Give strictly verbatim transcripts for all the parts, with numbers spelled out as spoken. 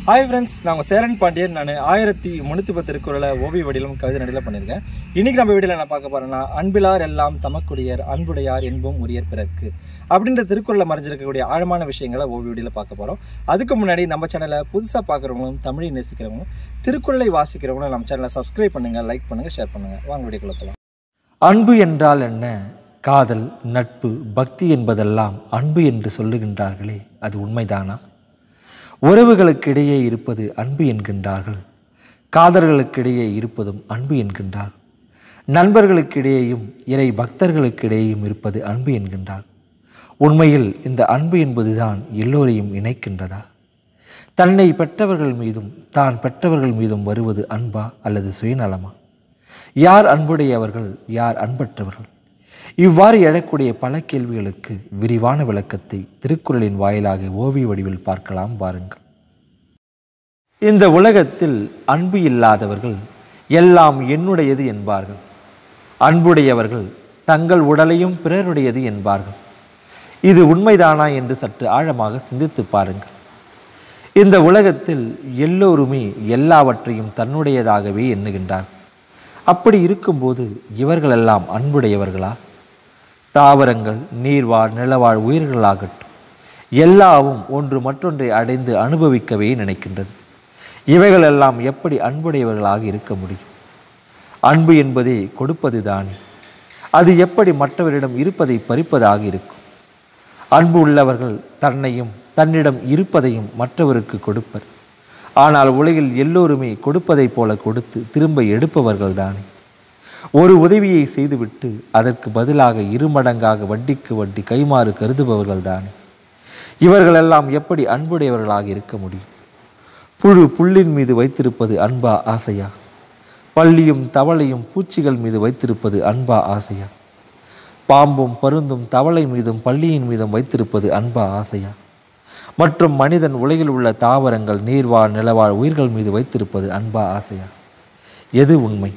Hi friends, நான் சேரன் பாண்டியன். நான் ஆயிரத்தி முந்நூற்றி பத்து திருக்குறளை ஓவிய வடிவிலும் கவிதை நடையில் பண்ணியிருக்கேன். இன்றைக்கி நம்ம வீடியோவில் என்ன பார்க்க போகிறோன்னா, அன்பிலார் எல்லாம் தமக்குடையர் அன்புடையார் என்பும் உரியர் பிறர்க்கு அப்படின்ற திருக்குறளை மறைஞ்சிருக்கக்கூடிய ஆழமான விஷயங்களை ஓவிய வடிவில் பார்க்க போகிறோம். அதுக்கு முன்னாடி நம்ம சேனலை புதுசாக பார்க்குறவங்களும் தமிழை நேசிக்கிறவங்களும் திருக்குறளை வாசிக்கிறவங்களும் நம்ம சேனலை சப்ஸ்கிரைப் பண்ணுங்கள், லைக் பண்ணுங்கள், ஷேர் பண்ணுங்கள். வாங்க வீடியோக்குள்ள போகலாம். அன்பு என்றால் என்ன? காதல், நட்பு, பக்தி என்பதெல்லாம் அன்பு என்று சொல்லுகின்றார்களே, அது உண்மைதானா? உறவுகளுக்கிடையே இருப்பது அன்பு என்கின்றார்கள். காதல்களுக்கிடையே இருப்பதும் அன்பு என்கின்றார். நண்பர்களுக்கிடையேயும் இறை பக்தர்களுக்கிடையேயும் இருப்பது அன்பு என்கின்றார். உண்மையில் இந்த அன்பு என்பதுதான் எல்லோரையும் இணைக்கின்றதா? தன்னை பெற்றவர்கள் மீதும் தான் பெற்றவர்கள் மீதும் வருவது அன்பா அல்லது சுயநலமா? யார் அன்புடையவர்கள், யார் அன்பற்றவர்கள்? இவ்வாறு எழக்கூடிய பல கேள்விகளுக்கு விரிவான விளக்கத்தை திருக்குறளின் வாயிலாக ஓவிய வடிவில் பார்க்கலாம், வாருங்கள். இந்த உலகத்தில் அன்பு இல்லாதவர்கள் எல்லாம் என்னுடையது என்பார்கள். அன்புடையவர்கள் தங்கள் உடலையும் பிறருடையது என்பார்கள். இது உண்மைதானா என்று சற்று ஆழமாக சிந்தித்து பாருங்கள். இந்த உலகத்தில் எல்லோருமே எல்லாவற்றையும் தன்னுடையதாகவே எண்ணுகின்றார்கள். அப்படி இருக்கும்போது இவர்களெல்லாம் அன்புடையவர்களா? தாவரங்கள், நீர்வாழ், நிலவாழ் உயிர்களாகட்டும், எல்லாவும் ஒன்று மற்றொன்றை அடைந்து அனுபவிக்கவே நினைக்கின்றது. இவைகளெல்லாம் எப்படி அன்புடையவர்களாக இருக்க முடியும்? அன்பு என்பதே கொடுப்பது தானே. அது எப்படி மற்றவரிடம் இருப்பதை பறிப்பதாக இருக்கும்? அன்பு உள்ளவர்கள் தன்னையும் தன்னிடம் இருப்பதையும் மற்றவருக்கு கொடுப்பர். ஆனால் உலகில் எல்லோருமே கொடுப்பதைப் போல கொடுத்து திரும்ப எடுப்பவர்கள் தானே. ஒரு உதவியை செய்துவிட்டு அதற்கு பதிலாக இருமடங்காக வட்டிக்கு வட்டி கைமாறு கருதுபவர்கள் தானே. இவர்களெல்லாம் எப்படி அன்புடையவர்களாக இருக்க முடியும்? புழு புல்லின் மீது வைத்திருப்பது அன்பா, ஆசையா? பள்ளியும் தவளையும் பூச்சிகள் மீது வைத்திருப்பது அன்பா, ஆசையா? பாம்பும் பருந்தும் தவளை மீதும் பள்ளியின் மீதும் வைத்திருப்பது அன்பா, ஆசையா? மற்றும் மனிதன் உலகில் உள்ள தாவரங்கள், நீர்வாழ், நிலவாழ் உயிர்கள் மீது வைத்திருப்பது அன்பா, ஆசையா? எது உண்மை?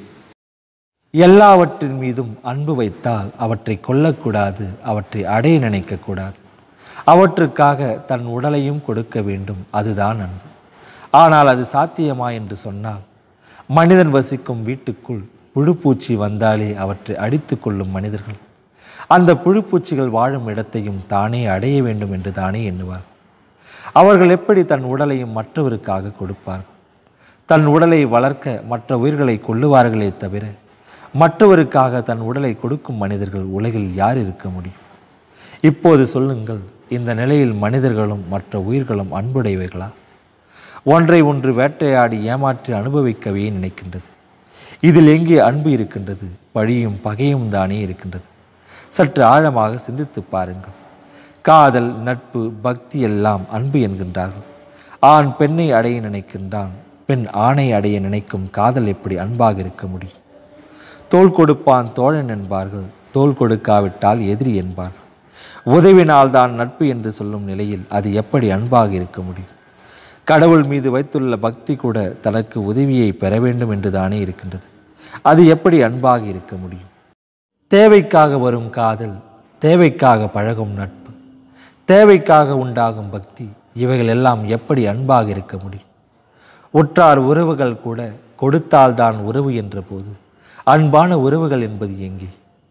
எல்லாவற்றின் மீதும் அன்பு வைத்தால் அவற்றை கொல்லக்கூடாது, அவற்றை அடைய நினைக்கக்கூடாது. அவற்றுக்காக தன் உடலையும் கொடுக்க வேண்டும், அதுதான் அன்பு. ஆனால் அது சாத்தியமா என்று சொன்னால், மனிதன் வசிக்கும் வீட்டுக்குள் புழுப்பூச்சி வந்தாலே அவற்றை அடித்து கொள்ளும் மனிதர்கள் அந்த புழுப்பூச்சிகள் வாழும் இடத்தையும் தானே அடைய வேண்டும் என்று தானே எண்ணுவார். அவர்கள் எப்படி தன் உடலையும் மற்றவருக்காக கொடுப்பார்கள்? தன் உடலை வளர்க்க மற்ற உயிர்களை கொல்லுவார்களே தவிர மற்றவருக்காக தன் உடலை கொடுக்கும் மனிதர்கள் உலகில் யார் இருக்க முடியும்? இப்போது சொல்லுங்கள், இந்த நிலையில் மனிதர்களும் மற்ற உயிர்களும் அன்புடையவைகளா? ஒன்றை ஒன்று வேட்டையாடி ஏமாற்றி அனுபவிக்கவே நினைக்கின்றது. இதில் எங்கே அன்பு இருக்கின்றது? பழியும் பகையும் தானே இருக்கின்றது. சற்று ஆழமாக சிந்தித்து பாருங்கள். காதல், நட்பு, பக்தி எல்லாம் அன்பு என்கின்றார்கள். ஆண் பெண்ணை அடைய நினைக்கின்றான், பெண் ஆணை அடைய நினைக்கும் காதல் எப்படி அன்பாக இருக்க முடியும்? தோள் கொடுப்பான் தோழன் என்பார்கள், தோள் கொடுக்காவிட்டால் எதிரி என்பார்கள். உதவினால் தான் நட்பு என்று சொல்லும் நிலையில் அது எப்படி அன்பாக இருக்க முடியும்? கடவுள் மீது வைத்துள்ள பக்தி கூட தனக்கு உதவியை பெற வேண்டும் என்று தானே இருக்கின்றது. அது எப்படி அன்பாக இருக்க முடியும்? தேவைக்காக வரும் காதல், தேவைக்காக பழகும் நட்பு, தேவைக்காக உண்டாகும் பக்தி, இவைகள் எல்லாம் எப்படி அன்பாக இருக்க முடியும்? உற்றார் உறவுகள் கூட கொடுத்தால்தான் உறவு என்ற போது அன்பான உறவுகள் என்பது எங்கே?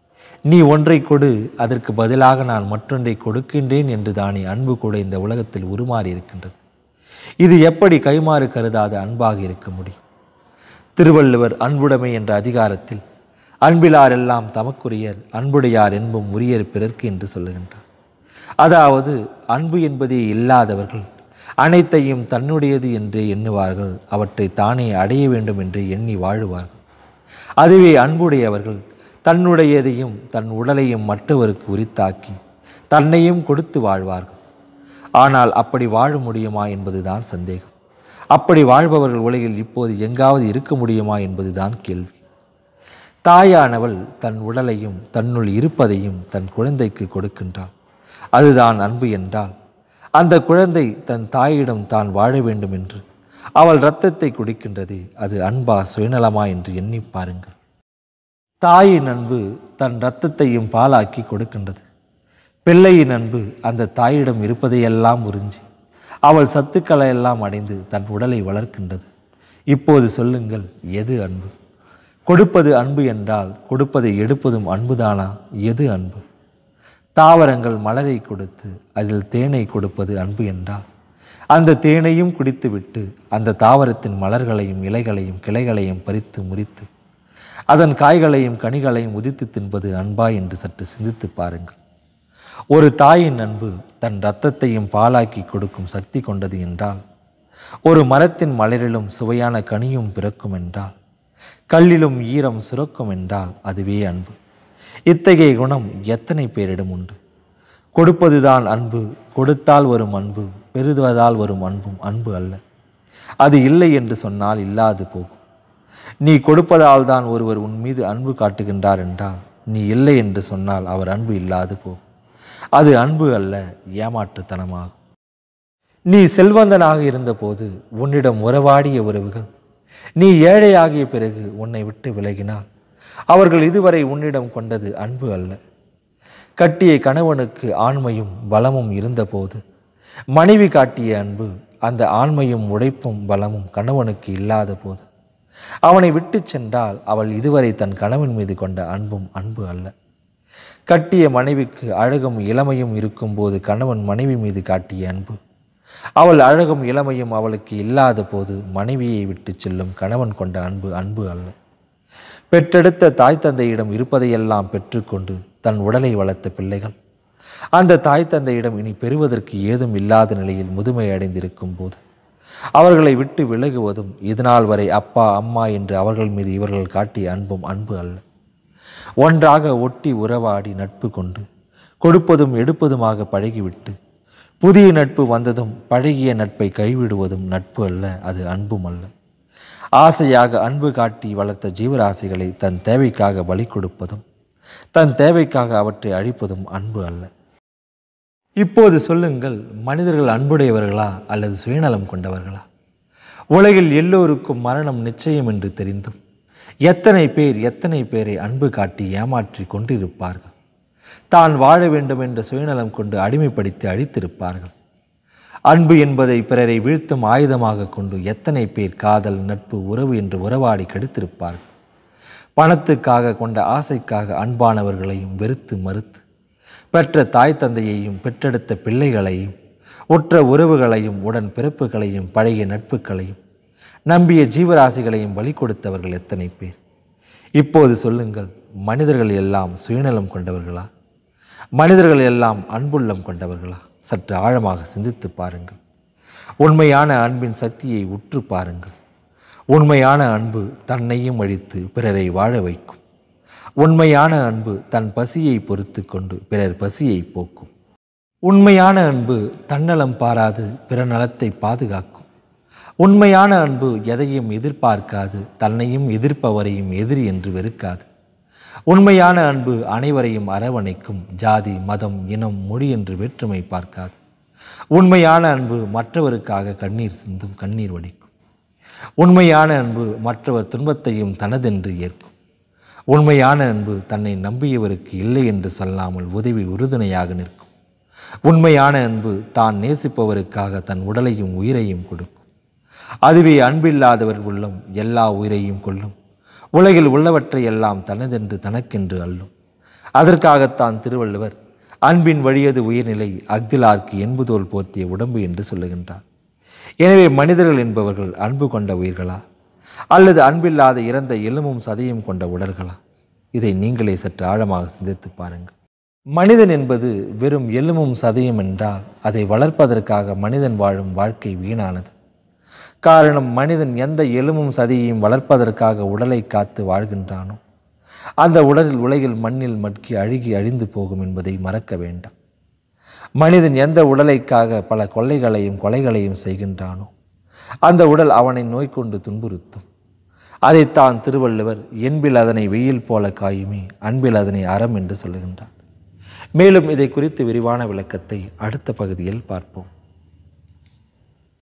நீ ஒன்றை கொடு, அதற்கு பதிலாக நான் மற்றொன்றை கொடுக்கின்றேன் என்று தானே அன்பு கூட இந்த உலகத்தில் உருமாறி இருக்கின்றது. இது எப்படி கைமாறு கருதாத அன்பாக இருக்க முடியும்? திருவள்ளுவர் அன்புடைமை என்ற அதிகாரத்தில் அன்பிலார் எல்லாம் தமக்குரியர் அன்புடையார் என்பும் உரியர் பிறர்க்கு என்று சொல்லுகின்றார். அதாவது அன்பு என்பதே இல்லாதவர்கள் அனைத்தையும் தன்னுடையது என்றே எண்ணுவார்கள். அவற்றை தானே அடைய வேண்டும் என்று எண்ணி வாழுவார்கள். அதுவே அன்புடையவர்கள் தன்னுடையதையும் தன் உடலையும் மற்றவருக்கு உரித்தாக்கி தன்னையும் கொடுத்து வாழ்வார்கள். ஆனால் அப்படி வாழ முடியுமா என்பதுதான் சந்தேகம். அப்படி வாழ்பவர்கள் உலகில் இப்போது எங்காவது இருக்க முடியுமா என்பதுதான் கேள்வி. தாயானவள் தன் உடலையும் தன்னுள் இருப்பதையும் தன் குழந்தைக்கு கொடுக்கின்றாள். அதுதான் அன்பு என்றால், அந்த குழந்தை தன் தாயிடம் தான் வாழ வேண்டும் என்று அவள் இரத்தத்தை குடிக்கின்றது. அது அன்பா, சுயநலமா என்று எண்ணி பாருங்கள். தாயின் அன்பு தன் இரத்தத்தையும் பாலாக்கி கொடுக்கின்றது. பிள்ளையின் அன்பு அந்த தாயிடம் இருப்பதையெல்லாம் உறிஞ்சி அவள் சத்துக்களை எல்லாம் அடைந்து தன் உடலை வளர்க்கின்றது. இப்போது சொல்லுங்கள், எது அன்பு? கொடுப்பது அன்பு என்றால் கொடுப்பதை எடுப்பதும் அன்புதானா? எது அன்பு? தாவரங்கள் மலரை கொடுத்து அதில் தேனை கொடுப்பது அன்பு என்றால் அந்த தேனையும் குடித்துவிட்டு அந்த தாவரத்தின் மலர்களையும் இலைகளையும் கிளைகளையும் பறித்து முறித்து அதன் காய்களையும் கனிகளையும் உதித்து தின்பது அன்பா என்று சற்று சிந்தித்து பாருங்கள். ஒரு தாயின் அன்பு தன் இரத்தத்தையும் பாலாக்கி கொடுக்கும் சக்தி கொண்டது என்றால், ஒரு மரத்தின் மலரிலும் சுவையான கனியும் பிறக்கும் என்றால், கல்லிலும் ஈரம் சுரக்கும் என்றால் அதுவே அன்பு. இத்தகைய குணம் எத்தனை பேரிடம் உண்டு? கொடுப்பதுதான் அன்பு. கொடுத்தால் வரும் அன்பு, பெறுவதால் வரும் அன்பும் அன்பு அல்ல. அது இல்லை என்று சொன்னால் இல்லாது போகும். நீ கொடுப்பதால் தான் ஒருவர் உன் மீது அன்பு காட்டுகின்றார் என்றால், நீ இல்லை என்று சொன்னால் அவர் அன்பு இல்லாது போகும். அது அன்பு அல்ல, ஏமாற்றுத்தனமாகும். நீ செல்வந்தனாக இருந்தபோது உன்னிடம் உறவாடிய உறவுகள் நீ ஏழையாகிய பிறகு உன்னை விட்டு விலகினால் அவர்கள் இதுவரை உன்னிடம் கொண்டது அன்பு அல்ல. கட்டிய கணவனுக்கு ஆண்மையும் பலமும் இருந்தபோது மனைவி காட்டிய அன்பு அந்த ஆண்மையும் உழைப்பும் பலமும் கணவனுக்கு இல்லாத போது அவனை விட்டு சென்றால் அவள் இதுவரை தன் கணவன் மீது கொண்ட அன்பும் அன்பு அல்ல. கட்டிய மனைவிக்கு அழகும் இளமையும் இருக்கும்போது கணவன் மனைவி மீது காட்டிய அன்பு, அவள் அழகும் இளமையும் அவளுக்கு இல்லாத போது மனைவியை விட்டு செல்லும் கணவன் கொண்ட அன்பு அன்பு அல்ல. பெற்றெடுத்த தாய் தந்தையிடம் இருப்பதையெல்லாம் பெற்றுக்கொண்டு தன் உடலை வளர்த்த பிள்ளைகள் அந்த தாய் தந்தையிடம் இனி பெறுவதற்கு ஏதும் இல்லாத நிலையில் முதுமை அடைந்திருக்கும் போது அவர்களை விட்டு விலகுவதும் இதனால் வரை அப்பா அம்மா என்று அவர்கள் மீது இவர்கள் காட்டிய அன்பும் அன்பு அல்ல. ஒன்றாக ஒட்டி உறவாடி நட்பு கொண்டு கொடுப்பதும் எடுப்பதுமாக பழகிவிட்டு புதிய நட்பு வந்ததும் பழகிய நட்பை கைவிடுவதும் நட்பு அல்ல, அது அன்பும் அல்ல. ஆசையாக அன்பு காட்டி வளர்த்த ஜீவராசிகளை தன் தேவைக்காக பலி கொடுப்பதும் தன் தேவைக்காக அவற்றை அழிப்பதும் அன்பு அல்ல. இப்போது சொல்லுங்கள், மனிதர்கள் அன்புடையவர்களா அல்லது சுயநலம் கொண்டவர்களா? உலகில் எல்லோருக்கும் மரணம் நிச்சயம் என்று தெரிந்தும் எத்தனை பேர் எத்தனை பேரை அன்பு காட்டி ஏமாற்றி கொண்டிருப்பார்கள். தான் வாழ வேண்டும் என்ற சுயநலம் கொண்டு அடிமைப்படுத்தி அழித்திருப்பார்கள். அன்பு என்பதை பிறரை வீழ்த்தும் ஆயுதமாக கொண்டு எத்தனை பேர் காதல் நட்பு உறவு என்று உறவாடி கெடுத்திருப்பார்கள். பணத்துக்காக கொண்ட ஆசைக்காக அன்பானவர்களையும் வெறுத்து மறுத்து பெற்ற தாய் தந்தையையும் பெற்றெடுத்த பிள்ளைகளையும் உற்ற உறவுகளையும் உடன் பிறப்புகளையும் பழைய நட்புகளையும் நம்பிய ஜீவராசிகளையும் பலி கொடுத்தவர்கள் எத்தனை பேர்? இப்போது சொல்லுங்கள், மனிதர்கள் எல்லாம் சுயநலம் கொண்டவர்களா? மனிதர்கள் எல்லாம் அன்புள்ளம் கொண்டவர்களா? சற்று ஆழமாக சிந்தித்து பாருங்கள். உண்மையான அன்பின் சக்தியை உற்று பாருங்கள். உண்மையான அன்பு தன்னையும் அழித்து பிறரை வாழ வைக்கும். உண்மையான அன்பு தன் பசியை பொறுத்து கொண்டு பிறர் பசியை போக்கும். உண்மையான அன்பு தன்னலம் பாராது பிற நலத்தை பாதுகாக்கும். உண்மையான அன்பு எதையும் எதிர்பார்க்காது, தன்னையும் எதிர்ப்பவரையும் எதிரி என்று வெறுக்காது. உண்மையான அன்பு அனைவரையும் அரவணைக்கும். ஜாதி மதம் இனம் மொழி என்று வேற்றுமை பார்க்காது. உண்மையான அன்பு மற்றவருக்காக கண்ணீர் சிந்தும், கண்ணீர் வடிக்கும். உண்மையான அன்பு மற்றவர் துன்பத்தையும் தனதென்று ஏற்கும். உண்மையான அன்பு தன்னை நம்பியவருக்கு இல்லை என்று சொல்லாமல் உதவி உறுதுணையாக நிற்கும். உண்மையான அன்பு தான் நேசிப்பவருக்காக தன் உடலையும் உயிரையும் கொடுக்கும். அதுவே அன்பில்லாதவர் உள்ளம் எல்லா உயிரையும் கொள்ளும். உலகில் உள்ளவற்றை எல்லாம் தனதென்று தனக்கென்று அள்ளும். அதற்காகத்தான் திருவள்ளுவர் அன்பின் வழியது உயிர்நிலை அஃதிலார்க்கு என்பதோல் போர்த்திய உடம்பு என்று சொல்லுகின்றார். எனவே மனிதர்கள் என்பவர்கள் அன்பு கொண்ட உயிர்களா அல்லது அன்பில்லாத இறந்த எலும்பும் சதையும் கொண்ட உடல்களா? இதை நீங்களே சற்று ஆழமாக சிந்தித்து பாருங்கள். மனிதன் என்பது வெறும் எலும்பும் சதையும் என்றால் அதை வளர்ப்பதற்காக மனிதன் வாழும் வாழ்க்கை வீணானது. காரணம், மனிதன் எந்த எலும்பும் சதையையும் வளர்ப்பதற்காக உடலை காத்து வாழ்கின்றானோ அந்த உடலில் உலகில் மண்ணில் மட்கி அழுகி அழிந்து போகும் என்பதை மறக்க வேண்டாம். மனிதன் எந்த உடலைக்காக பல கொள்ளைகளையும் கொலைகளையும் செய்கின்றானோ அந்த உடல் அவனை நோய் கொண்டு துன்புறுத்தும். அதைத்தான் திருவள்ளுவர் என்பில் அதனை வெயில் போல காயுமே, அன்பில் அதனை அறம் என்று சொல்லுகின்றார். மேலும் இதை குறித்து விரிவான விளக்கத்தை அடுத்த பகுதியில் பார்ப்போம்.